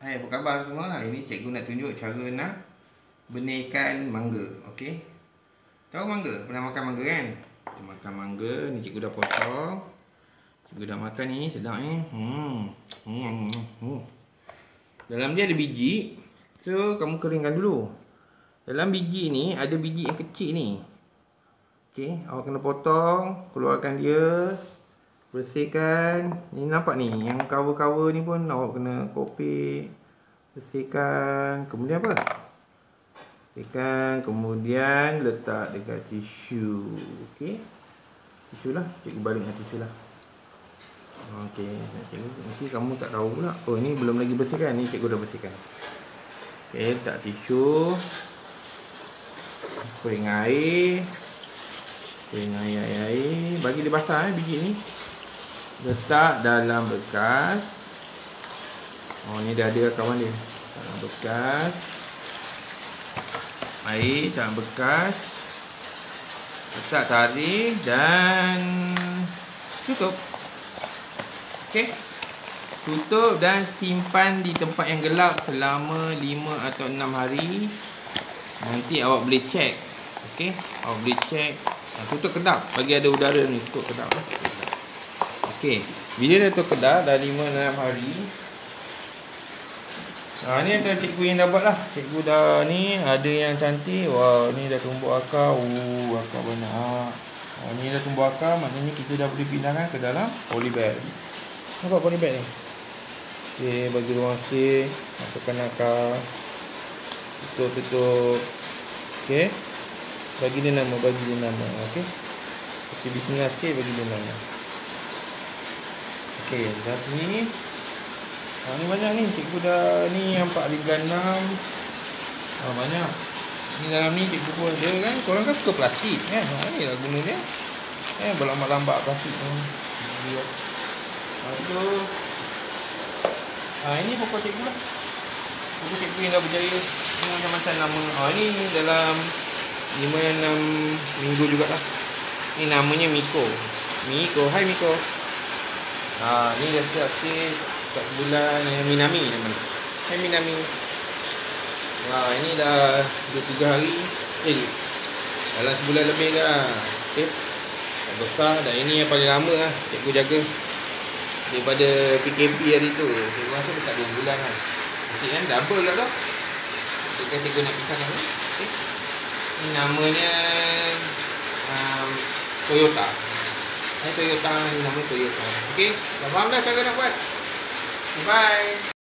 Hai, apa khabar semua? Hari ni cikgu nak tunjuk cara nak benihkan mangga. Okey. Tahu mangga? Pernah makan mangga kan? Kita makan mangga. Ni cikgu dah potong. Cikgu dah makan ni. Sedap ni. Dalam dia ada biji. So, kamu keringkan dulu. Dalam biji ni ada biji yang kecil ni. Okey. Awak kena potong. Keluarkan dia. Bersihkan. Ni nampak ni, yang cover-cover ni pun awak kena kopek. Bersihkan. Kemudian apa? Bersihkan. Kemudian letak dekat tisu. Okey. Tisu lah. Cikgu balik dengan tisu lah. Okey. Nanti kamu tak tahu pula. Oh, ni belum lagi bersihkan. Ni cikgu dah bersihkan. Okey. Letak tisu. Kering air. Kering air. Bagi dia basah biji ni. Letak dalam bekas. Oh, ni dah ada kawan dia. Dalam bekas. Air dalam bekas. Letak tarik dan tutup. Okey. Tutup dan simpan di tempat yang gelap selama 5 atau 6 hari. Nanti awak boleh cek. Okey. Awak boleh cek. Tutup kedap. Bagi ada udara ni. Tutup kedap. Okey, bila dah terkedar dah 5-6 hari. Ni antara cikgu yang dah buat lah. Cikgu dah ni ada yang cantik. Wah, ni dah tumbuh akar. Akar banyak. Ni dah tumbuh akar. Maknanya kita dah boleh pindahkan ke dalam polybag. Nampak polybag ni? Okey, bagi ruang sikit. Masukkan akar. Tutup. Okey. Bagi dia nama. Okey. Okey, bismillah sikit bagi dia nama. Okey, dah ni. Ni banyak ni. Cikgu dah ni yang 4/6. Banyak. Ni dalam ni cikgu pun ada kan. Korang kan suka plastik kan. Ni lah guna dia. Berlambak-lambak plastik tu. Tu. Ini pokok cikgu lah. Pokok cikgu yang dah berjaya. Ni macam-macam nama. Ni dalam 5-6 minggu jugalah. Ni namanya Miko. Hai Miko. Ni dah siap sikit. 4 bulan. Minami namanya. Hai Minami. Ini dah 2-3 hari. Dalam sebulan lebih ke lah. Okay. Dah besar. Dan ini yang paling lama lah cikgu jaga. Daripada PKP hari tu. Cikgu rasa dekat 2 bulan lah. Masih kan double lah tu. Cikgu nak pisahkan ni. Okay. Ini namanya Toyota. Toyota, nama Toyota. Okey, dah faham dah cara nak buat. Bye.